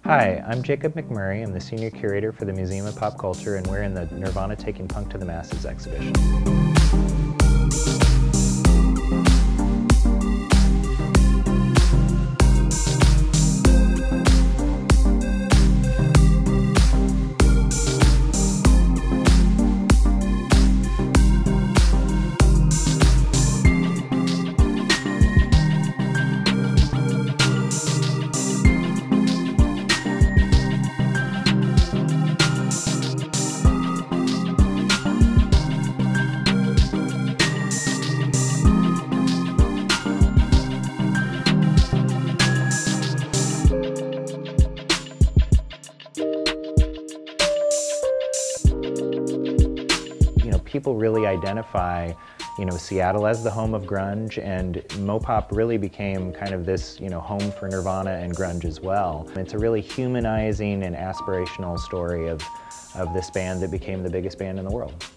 Hi, I'm Jacob McMurray. I'm the Senior Curator for the Museum of Pop Culture, and we're in the Nirvana Taking Punk to the Masses exhibition. People really identify, Seattle as the home of grunge, and Mopop really became kind of this, home for Nirvana and grunge as well. It's a really humanizing and aspirational story of this band that became the biggest band in the world.